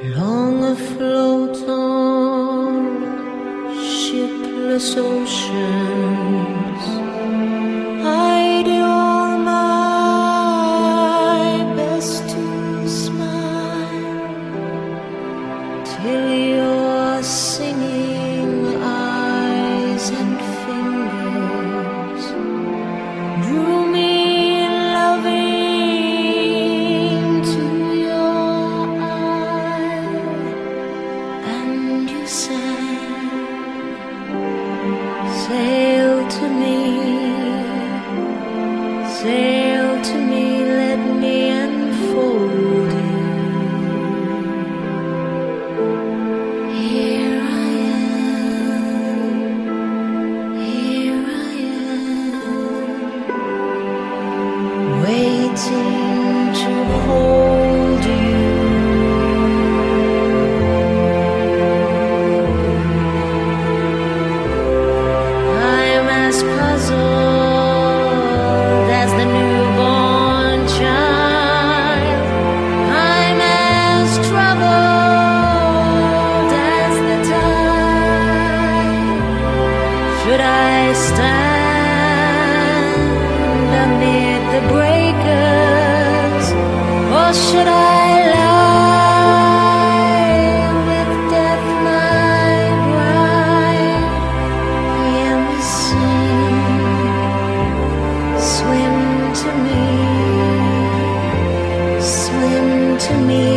long afloat on shipless oceans, I do all my best to smile till your singing eyes and fingers drew me loving to your eye, and you sang, sail to me, sail to me, let me enfold you. Here I am, here I am, waiting to hold you. I'm as puzzled as the newborn child. I'm as troubled as the tide. Should I stand amid the breakers, or should I lie with death my bride? Hear me sing, swim to me, swim to me.